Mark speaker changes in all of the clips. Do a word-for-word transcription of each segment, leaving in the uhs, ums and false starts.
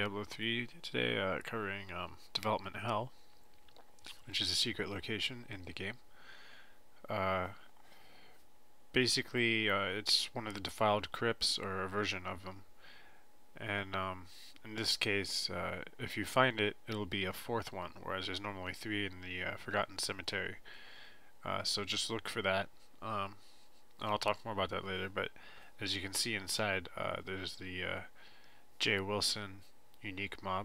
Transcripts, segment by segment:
Speaker 1: Diablo three today, uh, covering um, Development Hell, which is a secret location in the game. Uh, basically, uh, it's one of the defiled crypts, or a version of them. And um, in this case, uh, if you find it, it'll be a fourth one, whereas there's normally three in the uh, Forgotten Cemetery. Uh, so just look for that. Um, and I'll talk more about that later, but as you can see inside, uh, there's the uh, J. Wilson unique mob,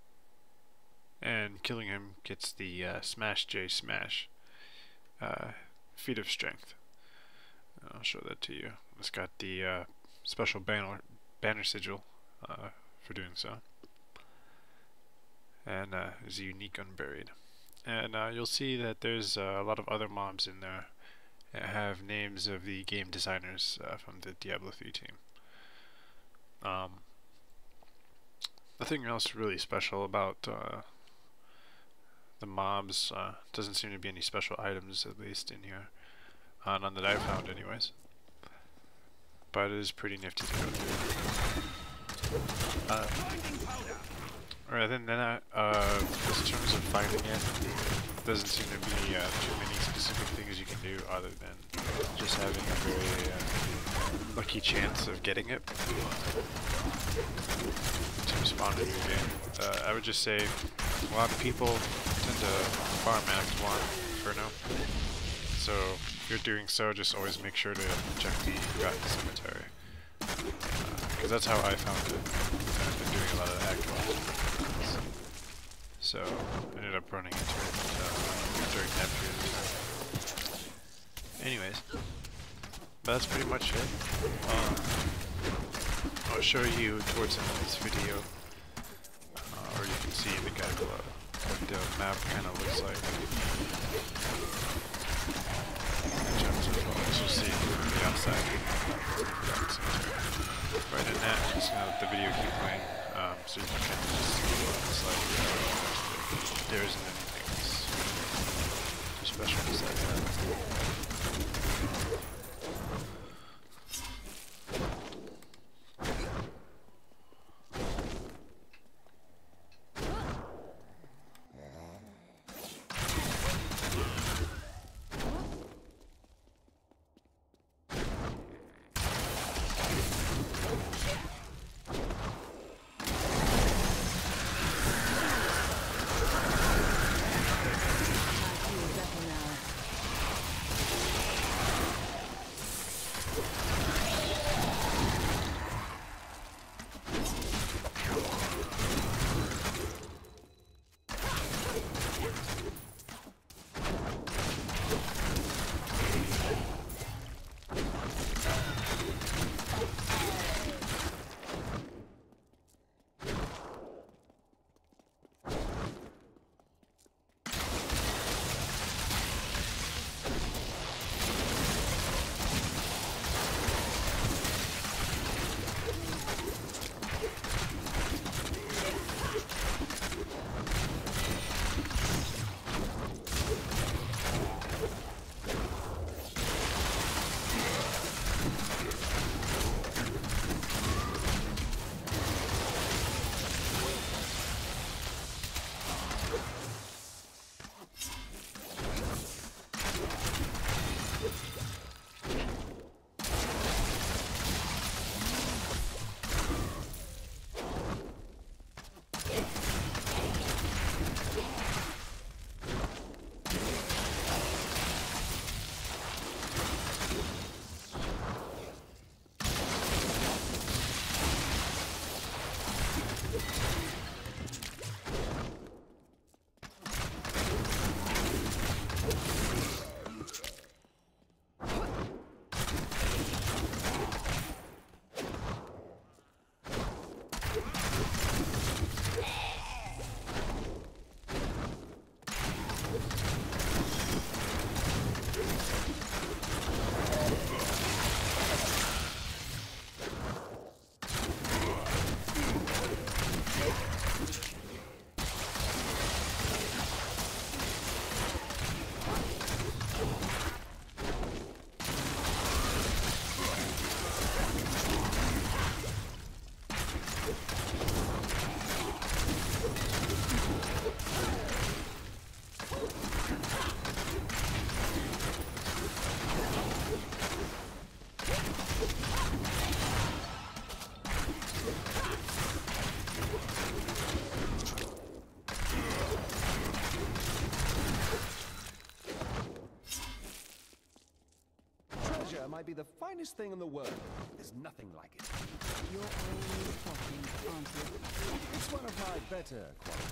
Speaker 1: and killing him gets the uh, Smash J Smash uh, feat of strength. I'll show that to you. It's got the uh, special banner banner sigil uh, for doing so, and uh, is a unique unburied. And uh, you'll see that there's uh, a lot of other mobs in there that have names of the game designers uh, from the Diablo three team. Um, Nothing else really special about uh, the mobs. Uh, doesn't seem to be any special items, at least in here. Uh, none that I've found, anyways. But it is pretty nifty to go through. Uh, Alright, then, then uh, uh, in terms of finding it, doesn't seem to be uh, too many specific things you can do other than just having a very uh, lucky chance of getting it to spawn in your game. Uh, I would just say a lot of people tend to farm Act one for now. So if you're doing so, just always make sure to check the Forgotten Cemetery. Because uh, that's how I found it. I've been doing a lot of Act one. So I ended up running into it uh, during that period of time. Anyways, that's pretty much it. Um, I'll show you towards the end of this video, uh, or you can see the guide below, what the map kind of looks like. In terms of what you'll see from the outside. Right in that, I'm just going to let the video keep playing, um, so you can kind of just see what it's like. There isn't anything else too special besides that.
Speaker 2: might be the finest thing in the world. There's nothing like it.
Speaker 3: You're only talking, aren't you?
Speaker 2: It's one of my better qualities.